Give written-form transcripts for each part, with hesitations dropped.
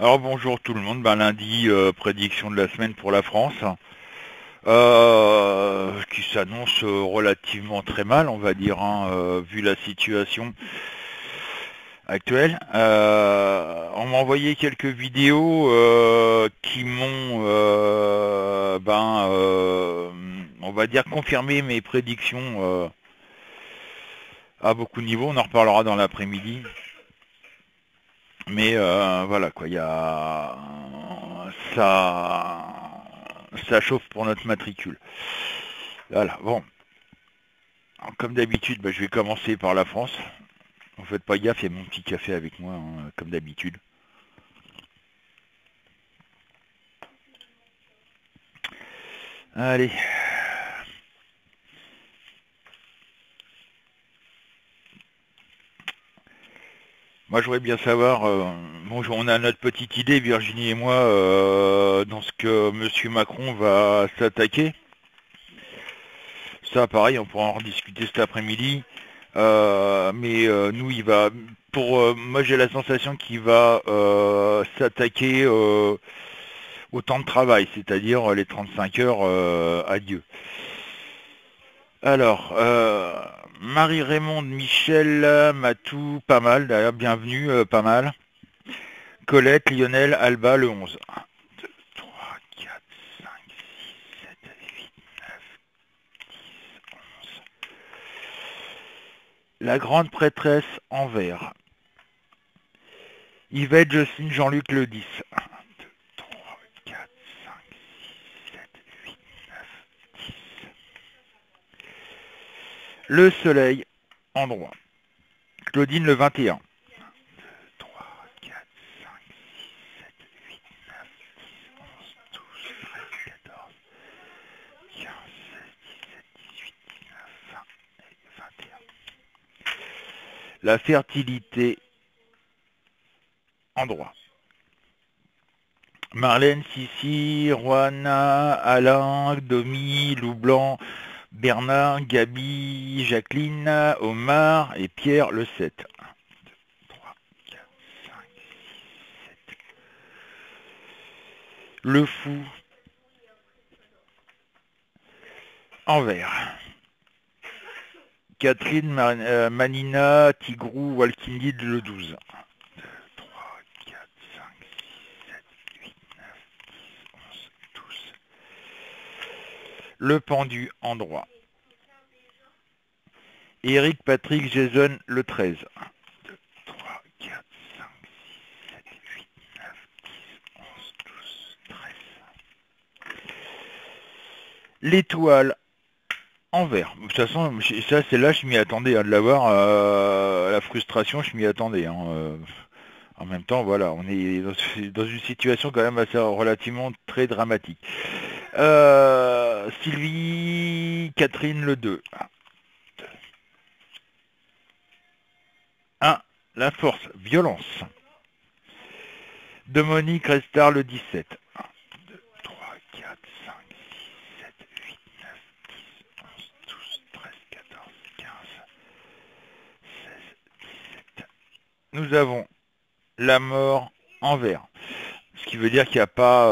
Alors bonjour tout le monde, lundi, prédiction de la semaine pour la France, qui s'annonce relativement très mal, on va dire, hein, vu la situation actuelle. On m'a envoyé quelques vidéos qui m'ont, on va dire, confirmé mes prédictions à beaucoup de niveaux. On en reparlera dans l'après-midi. Mais voilà quoi, il y a ça, ça chauffe pour notre matricule. Voilà, bon. Alors, comme d'habitude, je vais commencer par la France. En faites pas gaffe, il y a mon petit café avec moi, hein, comme d'habitude. Allez. Moi, je voudrais bien savoir. Bon, on a notre petite idée, Virginie et moi, dans ce que Monsieur Macron va s'attaquer. Ça, pareil, on pourra en rediscuter cet après-midi. Nous, il va. Moi, j'ai la sensation qu'il va s'attaquer au temps de travail, c'est-à-dire les 35 heures à Dieu. Alors, Marie-Raymonde, Michel, Matou, pas mal, d'ailleurs, bienvenue, pas mal. Colette, Lionel, Alba, le 11. 1, 2, 3, 4, 5, 6, 7, 8, 9, 10, 11. La grande prêtresse en vert. Yvette, Jocelyne, Jean-Luc, le 10. 1, 2, 3, 4, 5, 6, 7, 8, 9, 10. Le soleil en droit. Claudine, le 21. 1, 2, 3, 4, 5, 6, 7, 8, 9, 10, 11, 12, 13, 14, 15, 16, 17, 18, 19, 20 et 21. La fertilité en droit. Marlène, Sissi, Juana, Alain, Domi, Lou Blanc, Bernard, Gabi, Jacqueline, Omar et Pierre le 7. 1, 2, 3, 4, 5, 6, 7. Le fou en vert. Catherine, Manina, Tigrou, Walkindid le 12. 1, 2, 3, 4, 5, 6, 7, 8, 9, 10, 11, 12. Le pendu en droit. Eric, Patrick, Jason le 13. 1, 2, 3, 4, 5, 6, 7, 8, 9, 10, 11, 12, 13. L'étoile en vert. De toute façon, ça c'est là, je m'y attendais de l'avoir. La frustration, je m'y attendais. En même temps, voilà, on est dans une situation quand même assez relativement très dramatique. Sylvie, Catherine le 2. 1. La force, violence. Dominique Restar le 17. 1, 2, 3, 4, 5, 6, 7, 8, 9, 10, 11, 12, 13, 14, 15, 16, 17. Nous avons la mort en vert. Ce qui veut dire qu'il n'y a pas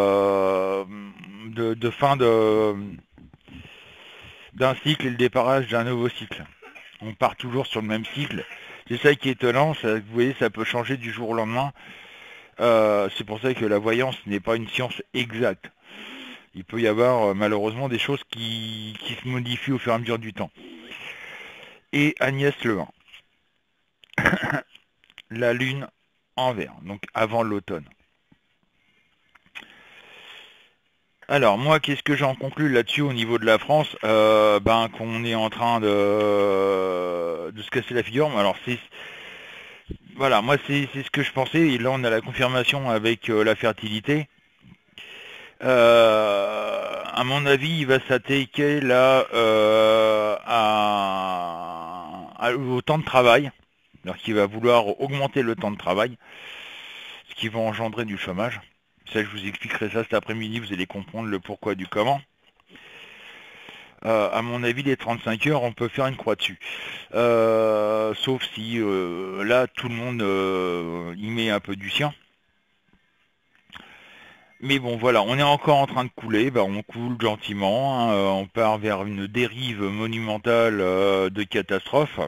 de fin d'un cycle et le départage d'un nouveau cycle. On part toujours sur le même cycle. C'est ça qui est étonnant. Vous voyez, ça peut changer du jour au lendemain. C'est pour ça que la voyance n'est pas une science exacte. Il peut y avoir malheureusement des choses qui se modifient au fur et à mesure du temps. Et Agnès le 1. La lune en vert, donc avant l'automne. Alors moi, qu'est-ce que j'en conclus là-dessus au niveau de la France, qu'on est en train de se casser la figure. Alors voilà, moi c'est ce que je pensais. Et là, on a la confirmation avec la fertilité. À mon avis, il va s'attaquer là au temps de travail. Alors qu'il va vouloir augmenter le temps de travail, ce qui va engendrer du chômage. Ça, je vous expliquerai ça cet après-midi, vous allez comprendre le pourquoi du comment. À mon avis, les 35 heures, on peut faire une croix dessus. Sauf si là, tout le monde y met un peu du sien. Mais bon, voilà, on est encore en train de couler, bah, on coule gentiment, hein, on part vers une dérive monumentale de catastrophe.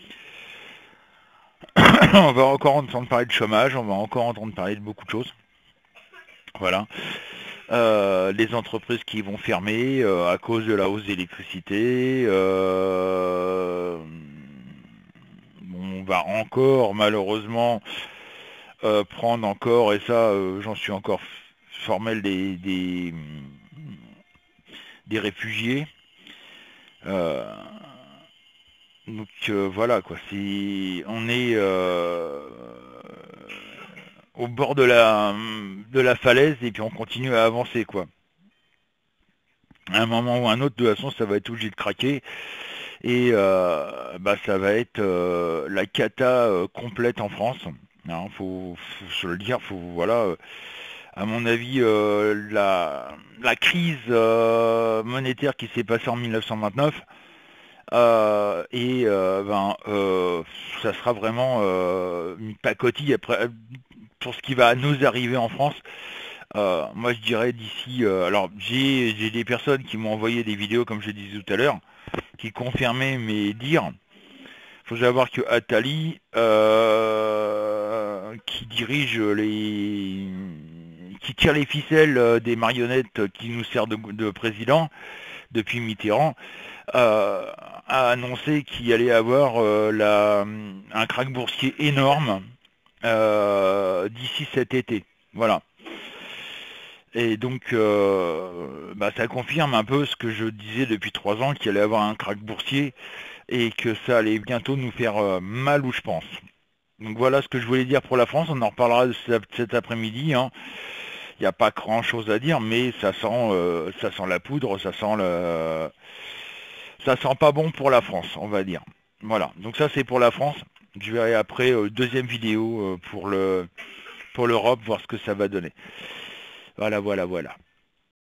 On va encore entendre parler de chômage, on va encore entendre parler de beaucoup de choses. Voilà. Les entreprises qui vont fermer à cause de la hausse d'électricité. On va encore malheureusement prendre encore, et ça j'en suis encore formel, des réfugiés. Euh, donc voilà quoi, on est au bord de la falaise et puis on continue à avancer quoi. À un moment ou un autre, de toute façon, ça va être obligé de craquer et bah, ça va être la cata complète en France. Hein, faut se le dire, voilà. À mon avis, la crise monétaire qui s'est passée en 1929 ça sera vraiment une pacotille après pour ce qui va nous arriver en France. Moi je dirais d'ici alors j'ai des personnes qui m'ont envoyé des vidéos comme je disais tout à l'heure qui confirmaient mes dires. Faut savoir que Attali qui dirige qui tire les ficelles des marionnettes qui nous servent de président depuis Mitterrand, a annoncé qu'il allait avoir un krach boursier énorme d'ici cet été. Voilà. Et donc, bah, ça confirme un peu ce que je disais depuis 3 ans, qu'il allait avoir un krach boursier et que ça allait bientôt nous faire mal où je pense. Donc voilà ce que je voulais dire pour la France, on en reparlera cet après-midi. Hein. Il n'y a pas grand chose à dire, mais ça sent la poudre, ça sent pas bon pour la France, on va dire. Voilà, donc ça c'est pour la France. Je verrai après deuxième vidéo pour l'Europe, voir ce que ça va donner. Voilà, voilà, voilà.